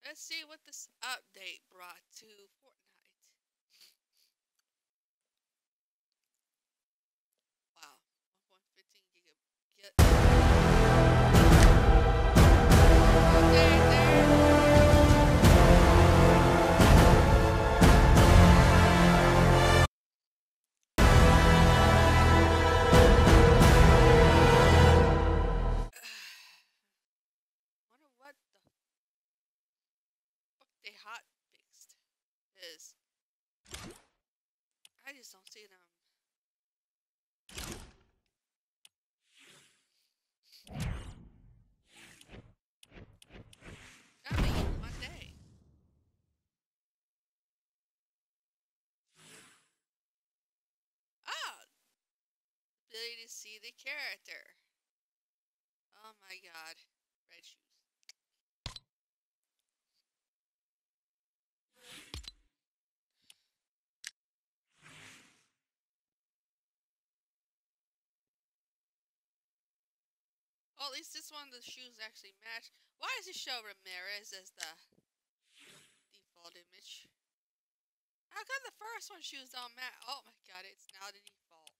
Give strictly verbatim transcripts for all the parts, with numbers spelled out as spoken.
Let's see what this update brought to Fortnite. Wow, one point one five gigabit. Okay, there. Wonder what the fuck they hot fixed is. I just don't see them. Gotta be in one day. Ah, ability to see the character. Oh my god, red shoes. Oh, at least this one the shoes actually match. Why does it show Ramirez as the default image? How come the first one shoes don't match? Oh my god, it's now the default.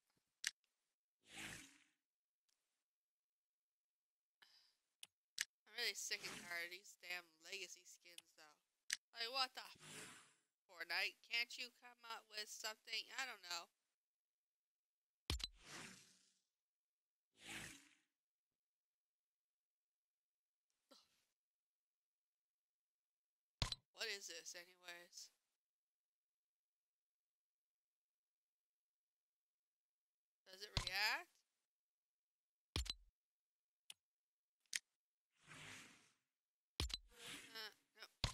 I'm really sick and tired of these damn legacy skins though. Like what the Fortnite? Can't you come up with something? I don't know. What is this anyways? Does it react? Uh, no.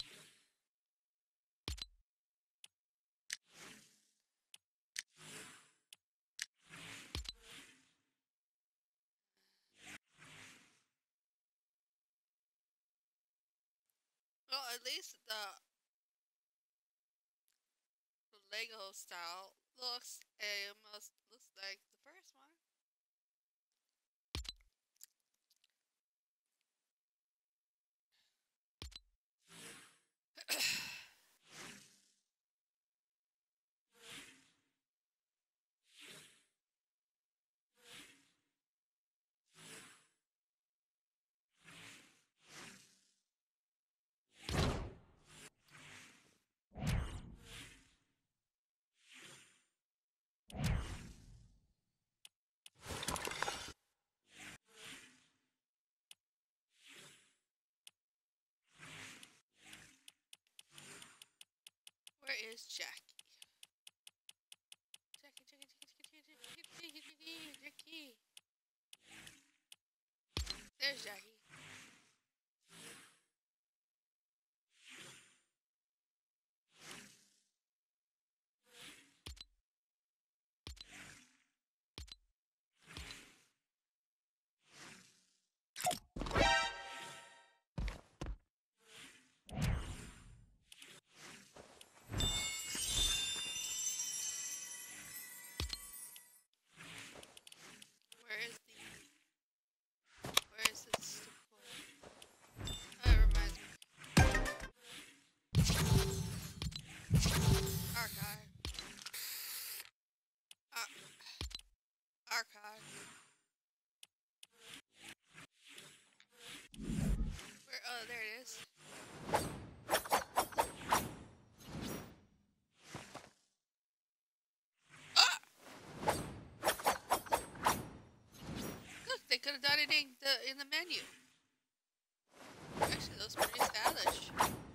Well, at least the, the Lego style looks almost looks like the first one. Where is Jackie? Jackie, Jackie, Jackie, Jackie, Jackie, Jackie, Jackie. There's Jackie. Where is the? Where is this? Oh, it reminds me. Archive. Uh, archive. Where? Oh, there it is. Ah! Look, they could have done it in the in the menu. Actually, those pretty stylish.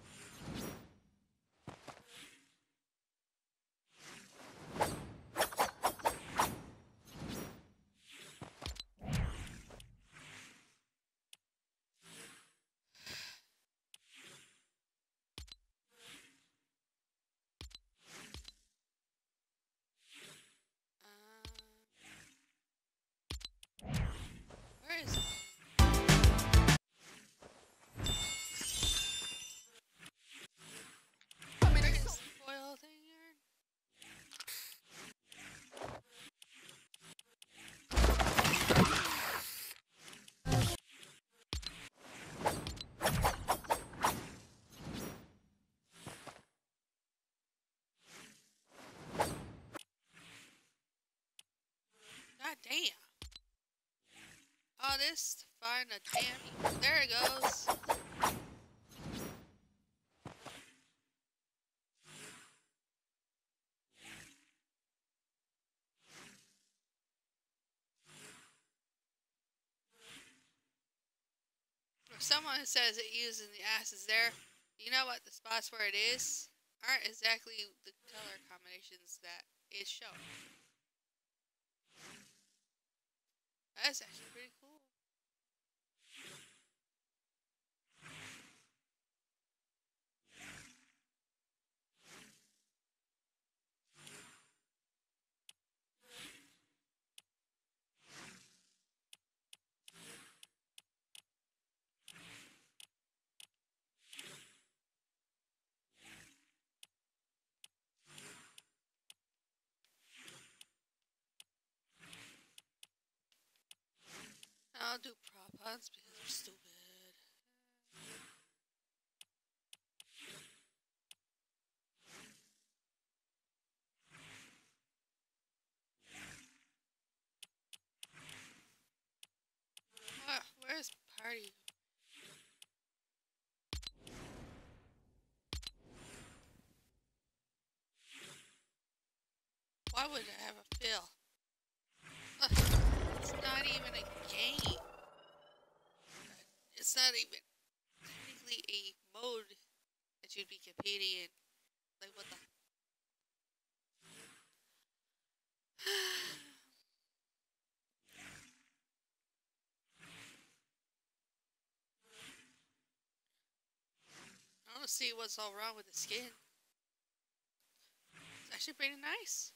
Uh, where is it? Damn. All this to find a damn. There it goes. If someone says it using the ass is there, you know what? The spots where it is aren't exactly the color combinations that is showing. That's actually pretty cool. I'll do prop hunts because they're stupid. What? Where's party? Why would I have a fill? Ugh, it's not even a game. It's not even technically a mode that you'd be competing in. Like, what the? I don't see what's all wrong with the skin. It's actually pretty nice.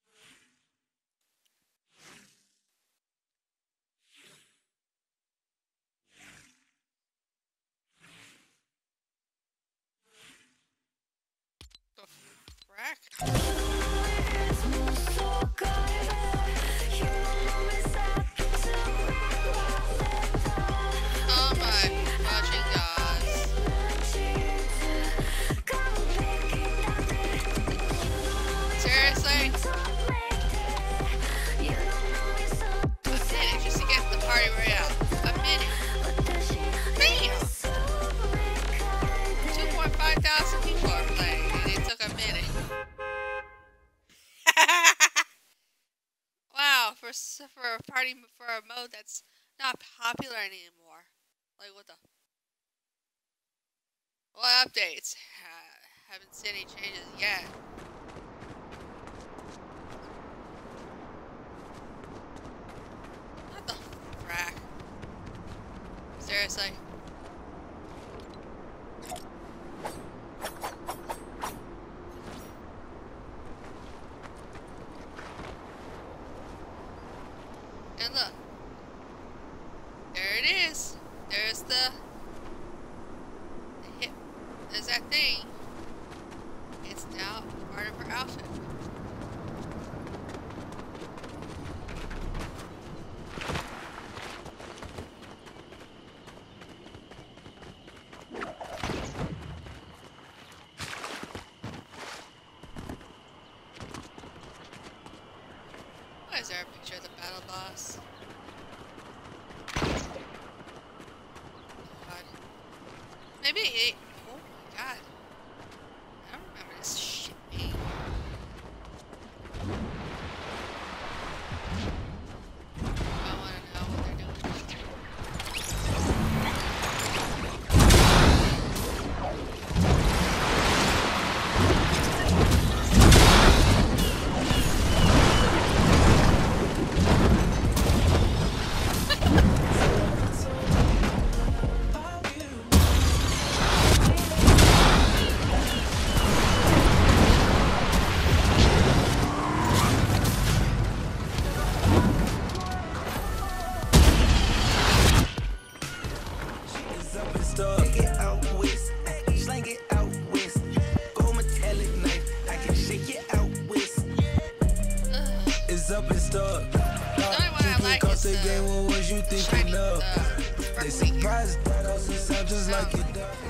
The frack? Oh my watching gods. Seriously? A minute just to get the party royale. A minute. Damn! two point five thousand people are playing and it took a minute. Wow, for for a party for a mode that's not popular anymore. Like what the? What updates? Uh, haven't seen any changes yet. What the frack? Seriously? And look. There it is. There's the, the hip. There's that thing. It's now part of her outfit. Why is there a picture of the battle boss? God. Maybe it. Oh my god. I don't remember this shit being. I wanna know what they're doing. Up and stuck. The only one I like is the game, what was you thinking shiny, of? the They sparkly gear. surprised cause it sound just Oh. like it does.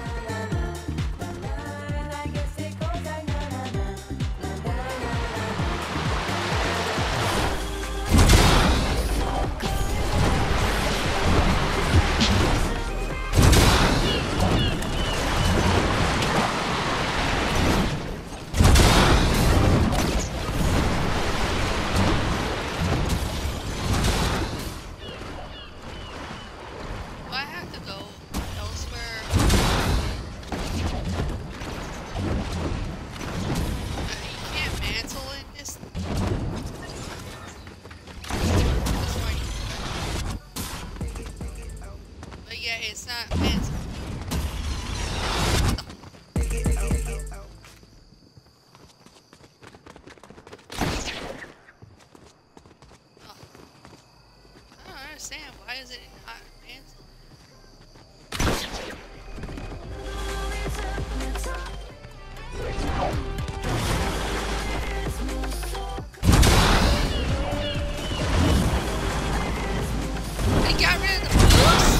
Yeah, it's not fancy. Oh. I don't understand. Why is it not fancy? They got rid of the boost?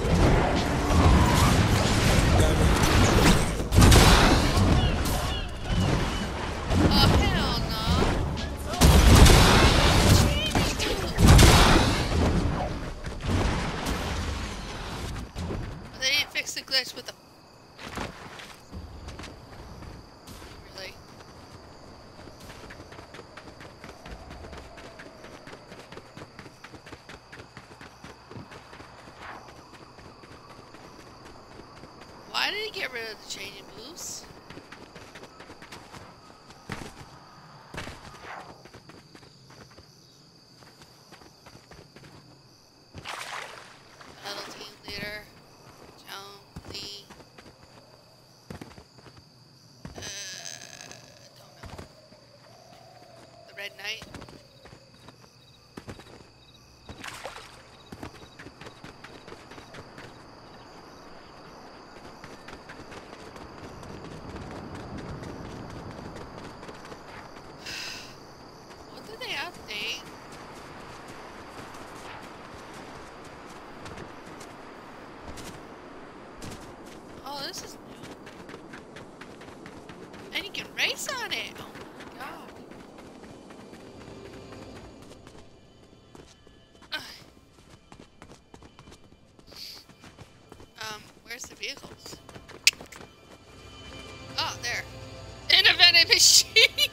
Oh, hell no. Well, they didn't fix the glitch with the... Really? Why did he get rid of the changing boost? Battle team leader, Jonesy. Uh, don't know. The Red Knight. What did they update? Oh, this is new. And you can race on it. Oh my god. Ugh. Um, where's the vehicles? Oh, there. In a vending machine.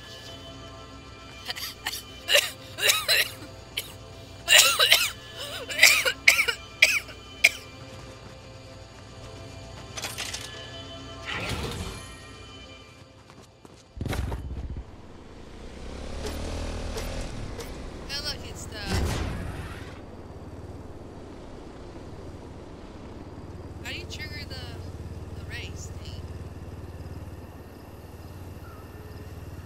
Oh, look, it's the... How do you trigger the, the race thing?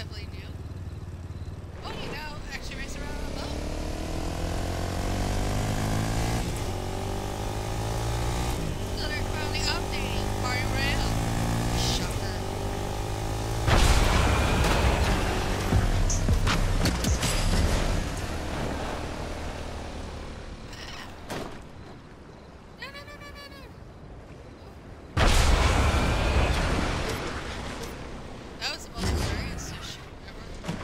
definitely new. Oh, you know, actually race around on a boat. So they're finally updating Party Rail. Shocker. No, no, no, no, no, no. That was the most hilarious shoot ever.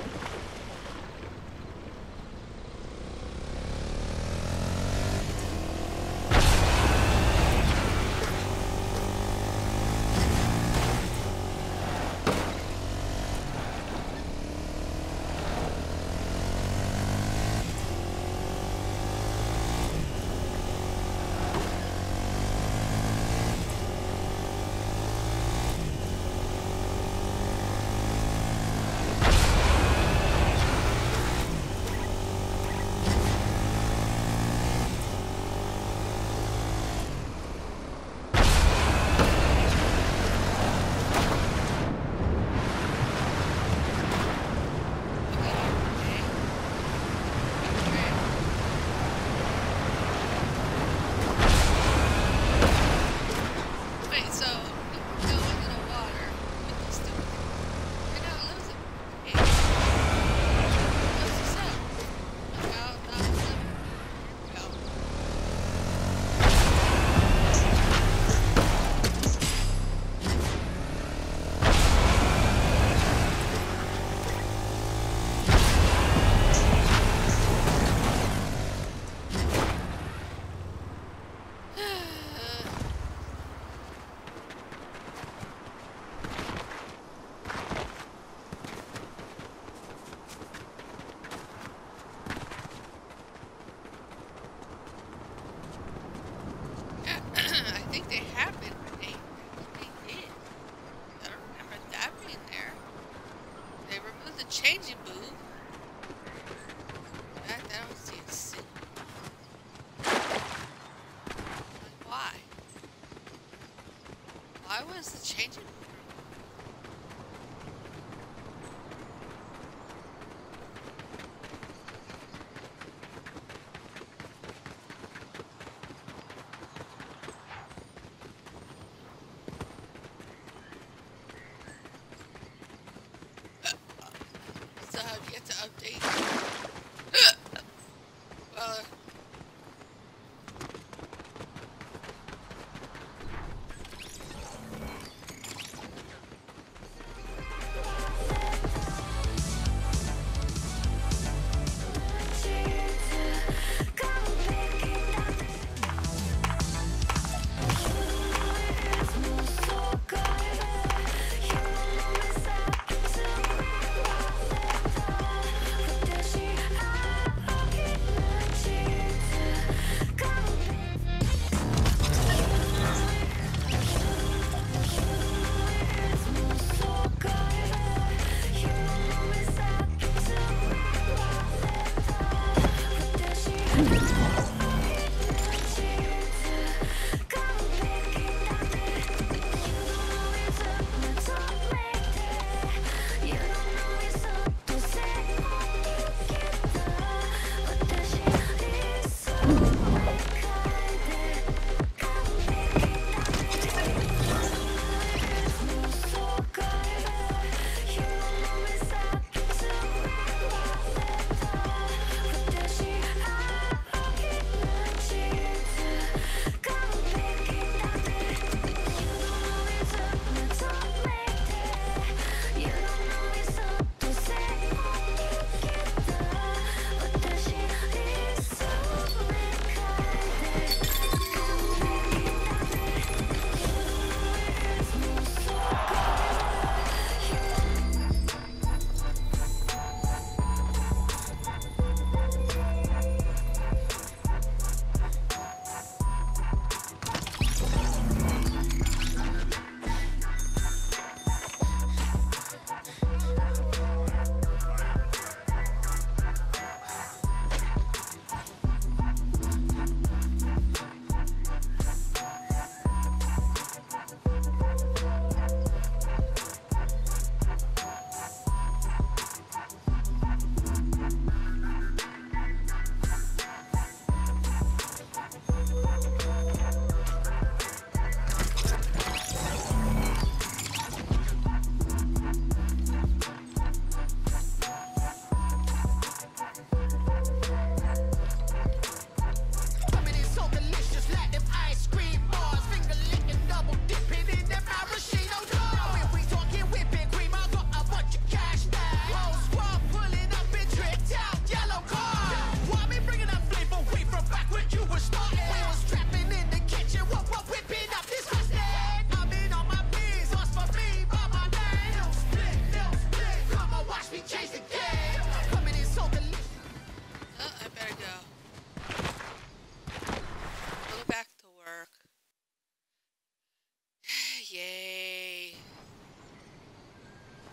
Wait, so you can go into the water with this stupid. You're not losing. Hey, what's this up? Look out, not living. Here we go. Yeah, I think they have been. They, they did. I don't remember that being there. They removed the changing booth. I, I don't see a single. Like, why? Why was the changing booth removed? So,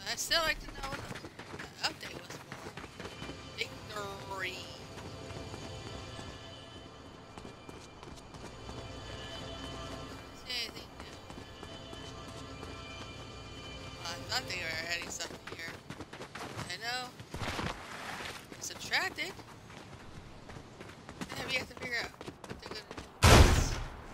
I still like to know what the, the update was for. Victory. See anything new? Well, I thought they were adding something here. I know. Subtracted. And we have to figure out what they're gonna do with this.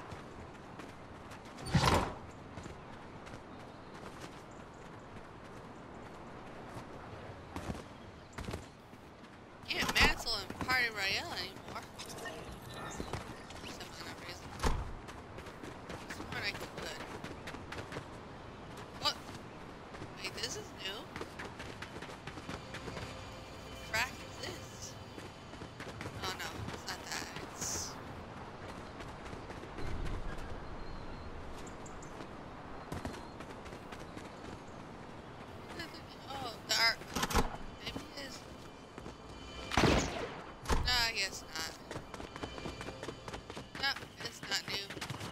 Can't mantle and party royale anymore. For some kind of reason. This one I could. What? Wait, this is new? Frack is this? Oh no, it's not that. It's oh, the art. Maybe it is. No, I guess not. No, it's not new.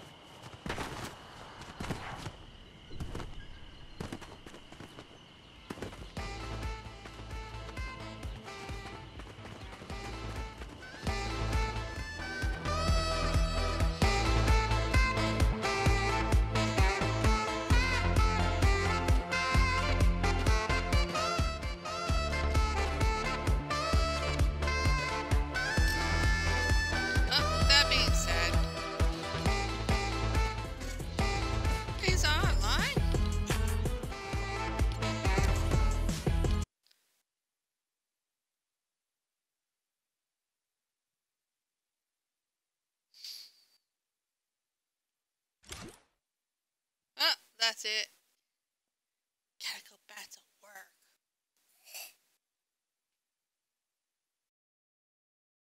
Oh, with that being said, these are online. Oh, that's it.